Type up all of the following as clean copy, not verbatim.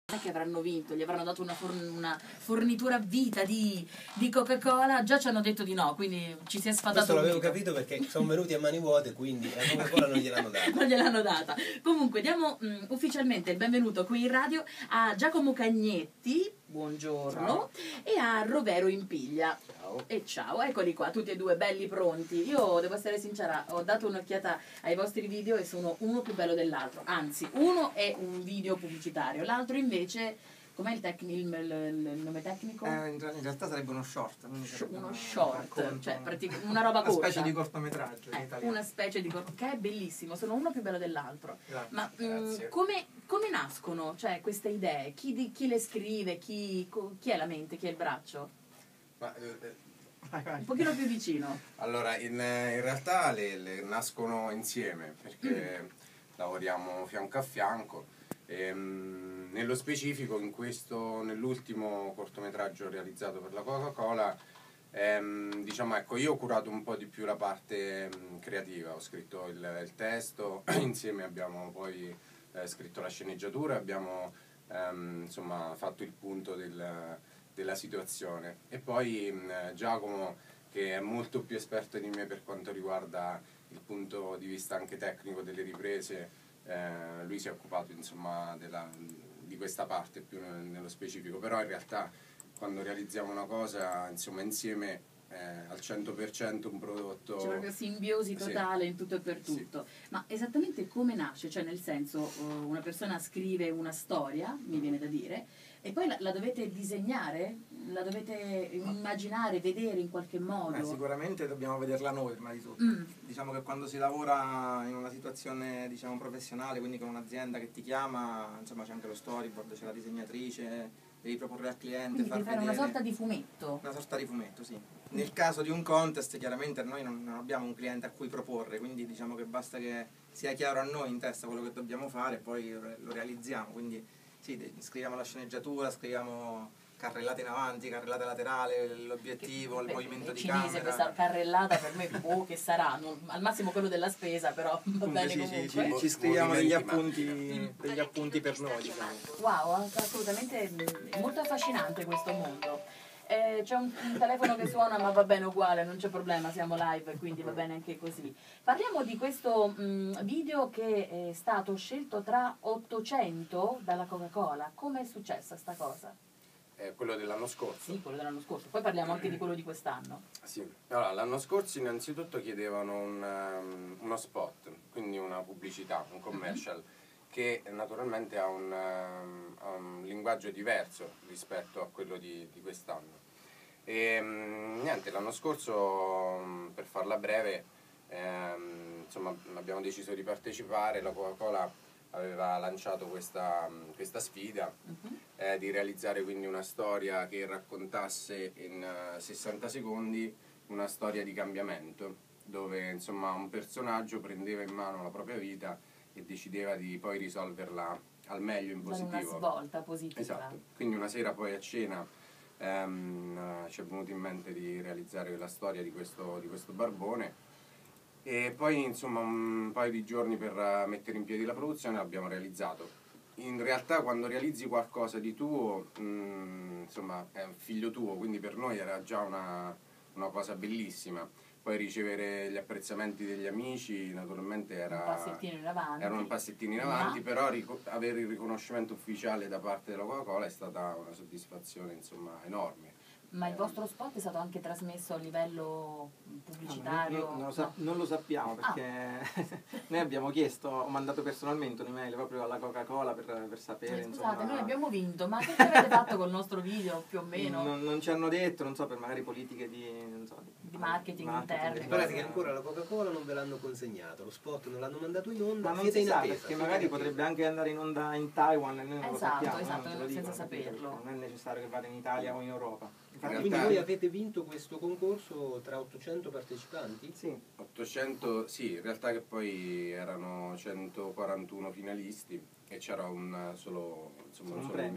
che avranno vinto, gli avranno dato una fornitura a vita di Coca-Cola, già ci hanno detto di no, quindi ci si è sfatato. Questo l'avevo capito perché sono venuti a mani vuote, quindi la Coca-Cola non gliel'hanno data. Non gliel'hanno data. Comunque diamo ufficialmente il benvenuto qui in radio a Giacomo Cagnetti, buongiorno, ciao. E a Rovero Impiglia. Ciao. E ciao, eccoli qua, tutti e due belli pronti. Io devo essere sincera, ho dato un'occhiata ai vostri video e sono uno più bello dell'altro, anzi uno è un video pubblicitario, l'altro invece, com'è il nome tecnico? In realtà sarebbe uno short. Uno short, cioè una roba corta. Una specie di cortometraggio in italiano. Una specie di che è bellissimo, sono uno più bello dell'altro. Grazie, ma grazie. Come nascono, cioè, queste idee? Chi le scrive? Chi è la mente? Chi è il braccio? Un pochino più vicino. Allora, in realtà le nascono insieme perché lavoriamo fianco a fianco. Nello specifico, nell'ultimo cortometraggio realizzato per la Coca-Cola, diciamo, ecco, io ho curato un po' di più la parte creativa, ho scritto il testo, insieme abbiamo poi scritto la sceneggiatura, abbiamo insomma fatto il punto della situazione, e poi Giacomo, che è molto più esperto di me per quanto riguarda il punto di vista anche tecnico delle riprese, lui si è occupato insomma di questa parte più nello specifico, però in realtà quando realizziamo una cosa insomma insieme al 100% un prodotto, c'è proprio simbiosi totale, sì, in tutto e per tutto. Sì. Ma esattamente come nasce? Cioè, nel senso, una persona scrive una storia, mi viene da dire, e poi la dovete disegnare? La dovete immaginare, vedere in qualche modo? Sicuramente dobbiamo vederla noi prima di tutto. Diciamo che quando si lavora in una situazione, diciamo, professionale, quindi con un'azienda che ti chiama, insomma c'è anche lo storyboard, c'è la disegnatrice, devi proporre al cliente, quindi far fare vedere. Una sorta di fumetto. Una sorta di fumetto, sì. Nel caso di un contest, chiaramente noi non abbiamo un cliente a cui proporre, quindi diciamo che basta che sia chiaro a noi in testa quello che dobbiamo fare e poi lo realizziamo. Quindi sì, scriviamo la sceneggiatura, scriviamo carrellate in avanti, carrellate laterale, l'obiettivo, il movimento di camera. Cinese questa carrellata per me, che sarà? Al massimo quello della spesa, però va bene comunque. Ci scriviamo degli appunti per noi, diciamo. Wow, assolutamente è molto affascinante questo mondo. C'è un telefono che suona, ma va bene uguale, non c'è problema, siamo live, quindi va bene anche così. Parliamo di questo video che è stato scelto tra 800 dalla Coca-Cola. Come è successa sta cosa? Quello dell'anno scorso. Sì, quello dell'anno scorso. Poi parliamo anche di quello di quest'anno. Sì, allora l'anno scorso innanzitutto chiedevano uno spot, quindi una pubblicità, un commercial, che naturalmente ha un linguaggio diverso rispetto a quello di quest'anno. E niente, l'anno scorso, per farla breve, insomma, abbiamo deciso di partecipare. La Coca-Cola aveva lanciato questa sfida di realizzare quindi una storia che raccontasse in 60 secondi una storia di cambiamento, dove insomma un personaggio prendeva in mano la propria vita e decideva di poi risolverla al meglio in positivo. Una svolta positiva. Esatto. Quindi una sera poi a cena ci è venuto in mente di realizzare la storia di questo barbone, e poi insomma un paio di giorni per mettere in piedi la produzione l'abbiamo realizzato. In realtà quando realizzi qualcosa di tuo, insomma è un figlio tuo, quindi per noi era già una cosa bellissima. Poi ricevere gli apprezzamenti degli amici naturalmente era un passettino in avanti, però avere il riconoscimento ufficiale da parte della Coca-Cola è stata una soddisfazione insomma enorme. Ma il vostro spot è stato anche trasmesso a livello pubblicitario? Non lo sappiamo, perché noi abbiamo chiesto, ho mandato personalmente un'email proprio alla Coca-Cola per sapere. Scusate, insomma, noi abbiamo vinto, ma che avete fatto col nostro video più o meno? Non ci hanno detto, non so, per magari politiche di marketing interno. In pratica ancora la Coca-Cola non ve l'hanno consegnato, lo spot non l'hanno mandato in onda, ma non si sa, perché magari potrebbe anche andare in onda in Taiwan e noi non lo sappiamo. Esatto, senza saperlo. Non è necessario che vada in Italia o in Europa. Quindi voi avete vinto questo concorso tra 800 partecipanti? Sì. 800, sì, in realtà che poi erano 141 finalisti e c'era un solo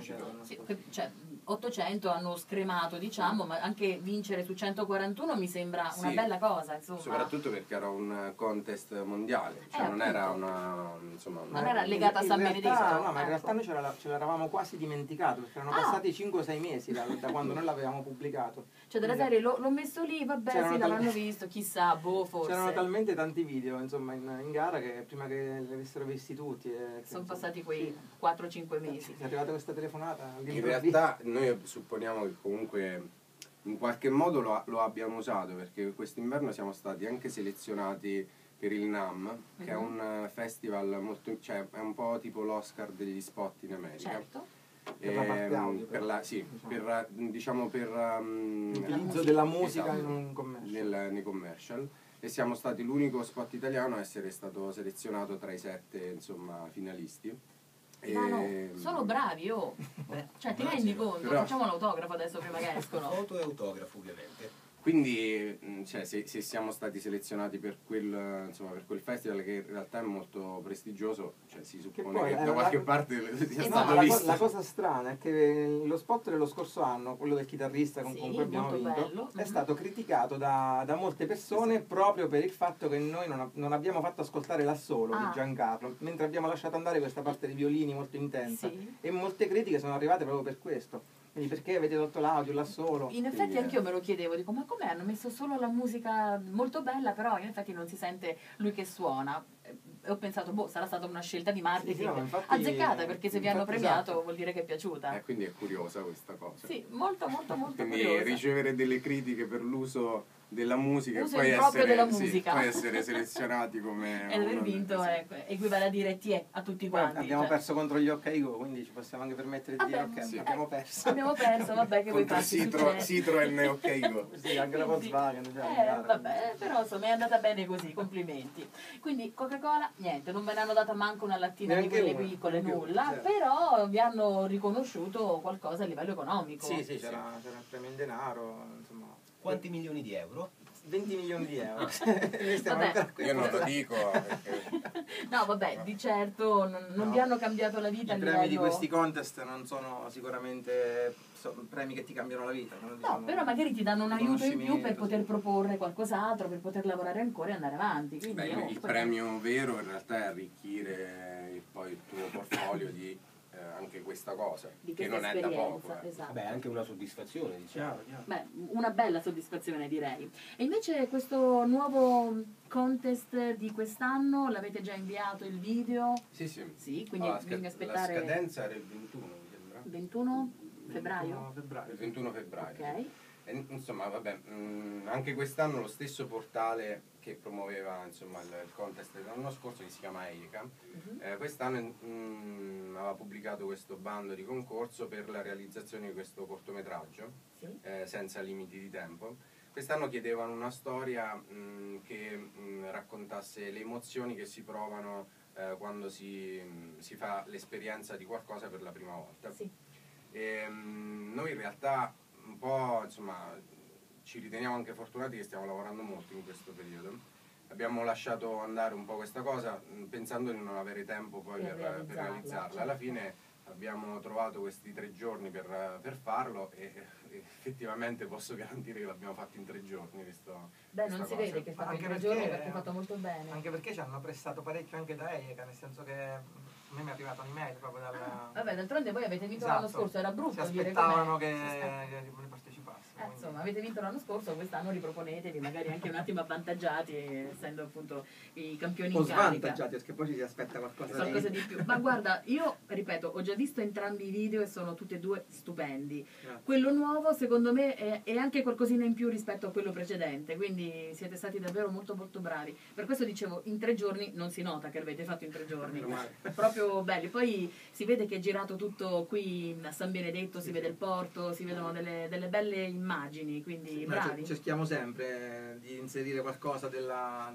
c'era l'anno Sì, scorso. cioè, 800 hanno scremato, diciamo, ma anche vincere su 141 mi sembra una Sì. bella cosa, insomma. Soprattutto perché era un contest mondiale, cioè non era appunto. una, insomma, Non era legata a In San realtà- Benedetto, No, ma in ecco. realtà noi ce l'eravamo quasi dimenticato, perché erano Ah. passati 5-6 mesi da quando noi l'avevamo pubblicato. Cioè della serie l'ho messo lì, vabbè, C'erano sì, tal- l'avranno visto, chissà, boh, forse. C'erano talmente tanti video, insomma, in gara che prima che li avessero visti tutti. Sono passati quei 4-5 mesi. È arrivata questa telefonata. in realtà noi supponiamo che comunque in qualche modo lo abbiano usato, perché quest'inverno siamo stati anche selezionati per il NAMM, che è un festival molto, cioè è un po' tipo l'Oscar degli spot in America. Certo. Per la parte audio, per la, sì, per, diciamo per L'utilizzo della musica esatto, in un commercial. nei commercial, e siamo stati l'unico spot italiano a essere stato selezionato tra i 7, insomma, finalisti. Ma no, sono bravi, oh. Cioè, ti rendi conto? Però- Facciamo l'autografo adesso prima che escono. Foto e autografo ovviamente. Quindi cioè, se siamo stati selezionati per quel, insomma, per quel festival, che in realtà è molto prestigioso, cioè, si suppone poi, che da qualche parte sia no, stato la, visto. la cosa strana è che lo spot dello scorso anno, quello del chitarrista con Sì, cui abbiamo molto vinto, bello. è stato criticato da molte persone proprio per il fatto che noi non abbiamo fatto ascoltare l'assolo Ah. di Giancarlo, mentre abbiamo lasciato andare questa parte di violini molto intensa. Sì. E molte critiche sono arrivate proprio per questo. Quindi perché avete tolto l'audio, l'assolo? In effetti Quindi, anch'io me lo chiedevo, dico ma com'è? Hanno messo solo la musica molto bella, però in effetti non si sente lui che suona. E ho pensato, boh, sarà stata una scelta di marketing Sì, no, infatti- azzeccata, perché se vi hanno infatti, premiato esatto. vuol dire che è piaciuta. Quindi è curiosa questa cosa. Sì, molto molto molto Quindi curiosa. ricevere delle critiche per l'uso della musica Uso e poi improprio essere, della sì, musica. poi essere selezionati come E aver uno- vinto sì. equivale a dire ti è a tutti Poi quanti. abbiamo cioè. perso contro gli OK Go, quindi ci possiamo anche permettere di dire Vabbè, ok, sì. abbiamo perso. Abbiamo perso, vabbè, che vuoi Contro farci succede. Citroen e OK. Sì, anche la Quindi- Volkswagen. Cioè, in gara. vabbè, però insomma è andata bene così, complimenti. Quindi Coca-Cola, niente, non ve ne hanno data manco una lattina di Neanche quelle una, piccole, neanche una, nulla, certo. però vi hanno riconosciuto qualcosa a livello economico. Sì, sì, c'era il premio in denaro, insomma. Quanti milioni di euro? 20 milioni di euro. Noi stiamo Vabbè. ancora qui. Io non lo dico perché No, vabbè, di certo non No. vi hanno cambiato la vita I a premi livello... di questi contest non sono sicuramente premi che ti cambiano la vita. No, diciamo, però magari ti danno un aiuto in più per riconoscimento, poter sì. proporre qualcos'altro, per poter lavorare ancora e andare avanti. Quindi, beh, il poi- premio vero in realtà è arricchire poi il tuo portfolio di anche questa cosa, di che questa non è da esperienza, poco. esatto. Vabbè, anche una soddisfazione, diciamo. Chiaro, chiaro. Beh, una bella soddisfazione direi. E invece questo nuovo contest di quest'anno, l'avete già inviato il video? Sì, sì. Sì, quindi Allora, bisogna la aspettare scadenza era il 21, mi sembra. 21 febbraio? Febbraio. Il 21 febbraio. Ok. E, insomma, vabbè, anche quest'anno lo stesso portale che promuoveva insomma, il contest dell'anno scorso, che si chiama EICA, quest'anno aveva pubblicato questo bando di concorso per la realizzazione di questo cortometraggio, Sì. senza limiti di tempo. Quest'anno chiedevano una storia che raccontasse le emozioni che si provano quando si fa l'esperienza di qualcosa per la prima volta. Sì. E, noi in realtà un po' insomma ci riteniamo anche fortunati che stiamo lavorando molto in questo periodo. Abbiamo lasciato andare un po' questa cosa pensando di non avere tempo poi Per per realizzarla, realizzarla. Alla certo. fine abbiamo trovato questi 3 giorni per farlo e effettivamente posso garantire che l'abbiamo fatto in 3 giorni. Beh, non si vede che fate Anche 3 perché- giorni perché è fatto molto bene. Anche perché ci hanno prestato parecchio anche da EICA, nel senso che a me mi è arrivata un'email proprio dalla... Vabbè, d'altronde voi avete vinto Esatto. l'anno scorso, era brutto Si dire aspettavano com'è. che partecipasse. quindi- Insomma, avete vinto l'anno scorso, quest'anno riproponetevi, magari anche un attimo avvantaggiati, essendo appunto i campioni o in carica. svantaggiati, perché poi ci si aspetta qualcosa Qualcosa di più. Ma guarda, io ripeto, ho già visto entrambi i video e sono tutti e due stupendi. Grazie. Quello nuovo secondo me è anche qualcosina in più rispetto a quello precedente, quindi siete stati davvero molto molto bravi. Per questo dicevo, in 3 giorni non si nota che l'avete fatto in 3 giorni. Meno male. Proprio belli. Poi si vede che è girato tutto qui a San Benedetto, si vede il porto, si vedono delle belle immagini, quindi Noi bravi. cerchiamo sempre di inserire qualcosa della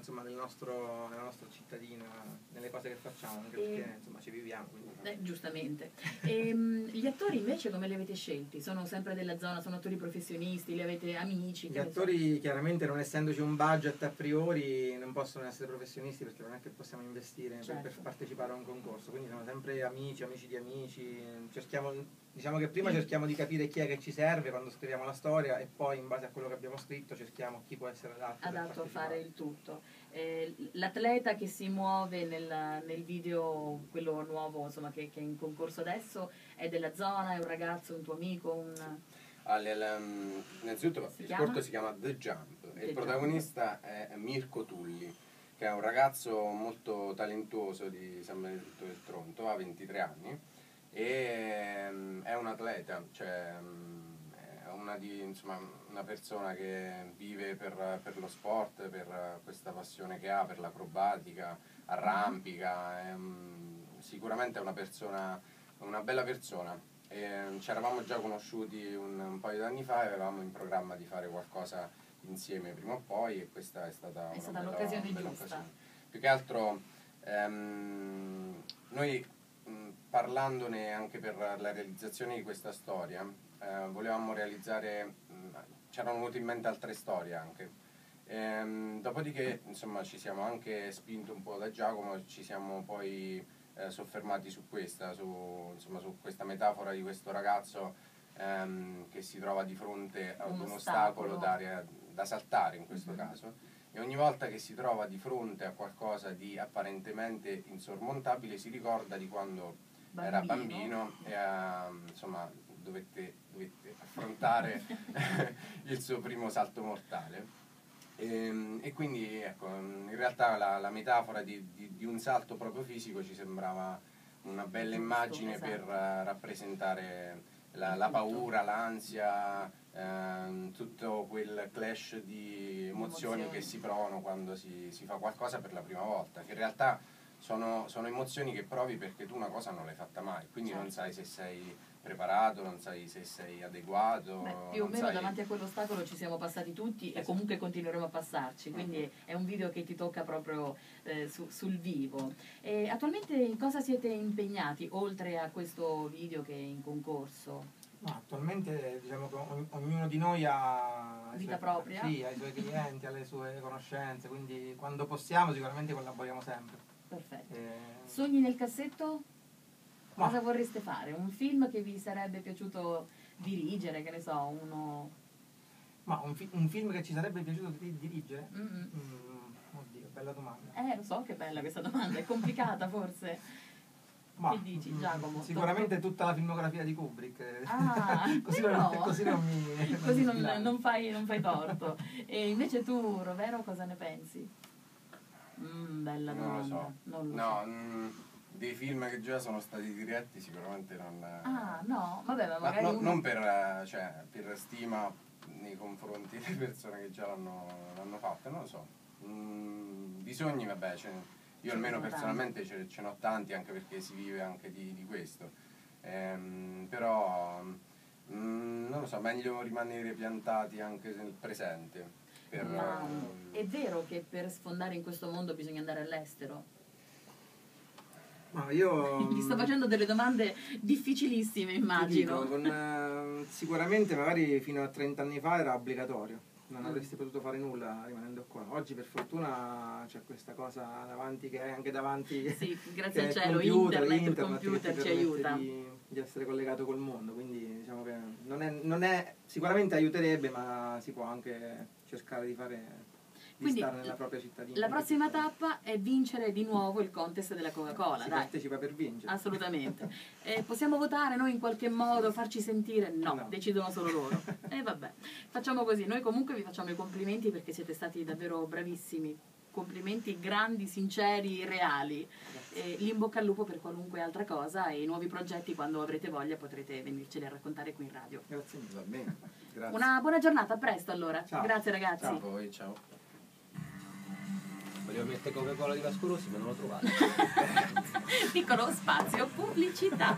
nostra cittadina nelle cose che facciamo, anche perché insomma ci viviamo. Quindi. Giustamente. Gli attori invece come li avete scelti? Sono sempre della zona, sono attori professionisti, li avete amici? Gli che ne so? attori chiaramente non essendoci un budget a priori non possono essere professionisti perché non è che possiamo investire per Certo. partecipare a un concorso, quindi sono sempre amici di amici, cerchiamo Diciamo che prima cerchiamo di capire chi è che ci serve quando scriviamo la storia, e poi in base a quello che abbiamo scritto cerchiamo chi può essere adatto a fare il tutto. L'atleta che si muove nel video, quello nuovo, insomma, che è in concorso adesso, è della zona, è un ragazzo, un tuo amico, Innanzitutto il corto si chiama The Jump e il protagonista è Mirko Tulli, che è un ragazzo molto talentuoso di San Benedetto del Tronto, ha 23 anni e è un atleta, cioè è una persona che vive per lo sport, per questa passione che ha, per l'acrobatica, arrampica, sicuramente è una bella persona. Ci eravamo già conosciuti un paio di anni fa e avevamo in programma di fare qualcosa insieme prima o poi, e questa è stata l'occasione giusta. Occasione. Più che altro noi, parlandone anche per la realizzazione di questa storia, volevamo realizzare, c'erano venute in mente altre storie anche. Dopodiché insomma ci siamo anche spinto un po' da Giacomo, ci siamo poi soffermati su questa metafora di questo ragazzo che si trova di fronte ad un ostacolo da saltare in questo caso, e ogni volta che si trova di fronte a qualcosa di apparentemente insormontabile si ricorda di quando era bambino e dovette affrontare il suo primo salto mortale. E quindi ecco, in realtà la metafora di un salto proprio fisico ci sembrava una bella immagine, esatto, per rappresentare la paura, l'ansia, tutto quel clash di emozioni che si provano quando si fa qualcosa per la prima volta, che in realtà sono emozioni che provi perché tu una cosa non l'hai fatta mai, quindi certo, non sai se sei preparato, non sai se sei adeguato. Più o meno davanti a quell'ostacolo ci siamo passati tutti, esatto, e comunque continueremo a passarci, quindi è un video che ti tocca proprio sul vivo. E attualmente in cosa siete impegnati, oltre a questo video che è in concorso? Attualmente diciamo che ognuno di noi ha vita propria? Sì, ha i suoi clienti, ha le sue conoscenze, quindi quando possiamo sicuramente collaboriamo sempre. Perfetto. Sogni nel cassetto? Cosa vorreste fare? Un film che vi sarebbe piaciuto dirigere, che ne so, uno... Ma un film che ci sarebbe piaciuto dirigere? Oddio, bella domanda. Lo so che bella questa domanda, è complicata forse. Ma, che dici, Giacomo? Sicuramente tutta la filmografia di Kubrick. Così non fai torto. E invece tu, Rovero, cosa ne pensi? Bella domanda. Non lo so. Dei film che già sono stati diretti sicuramente non... no, vabbè, ma magari non per stima nei confronti delle persone che già l'hanno fatta, non lo so. Di sogni, vabbè, io almeno personalmente ce n'ho tanti, anche perché si vive anche di questo. Però non lo so, meglio rimanere piantati anche nel presente. Ma è vero che per sfondare in questo mondo bisogna andare all'estero? No, io ti sto facendo delle domande difficilissime, immagino. Dico, sicuramente magari fino a 30 anni fa era obbligatorio, non avresti potuto fare nulla rimanendo qua. Oggi per fortuna c'è questa cosa davanti, che è anche davanti, sì, grazie al cielo, internet il computer ci aiuta di essere collegato col mondo, quindi diciamo che non è sicuramente aiuterebbe, ma si può anche cercare di fare... Quindi stare nella propria cittadina. La prossima tappa è vincere di nuovo il contest della Coca-Cola. Si partecipa per vincere. Assolutamente. Possiamo votare noi in qualche modo, farci sentire? No, decidono solo loro. E vabbè, facciamo così. Noi comunque vi facciamo i complimenti perché siete stati davvero bravissimi. Complimenti grandi, sinceri, reali. L'in bocca al lupo per qualunque altra cosa, e i nuovi progetti, quando avrete voglia, potrete venirceli a raccontare qui in radio. Grazie mille. Va bene. Grazie. Una buona giornata, a presto allora. Ciao. Grazie ragazzi. Ciao a voi, ciao. Volevo mettere Coca-Cola di Vasco Rossi, ma non l'ho trovato. Piccolo spazio pubblicità.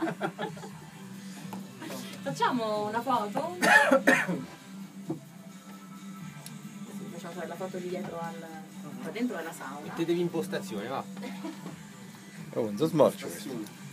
Facciamo una foto? Facciamo fare la foto di dietro qua dentro alla sauna. Mettetevi in postazione, va. Oh, non so smorcio questo.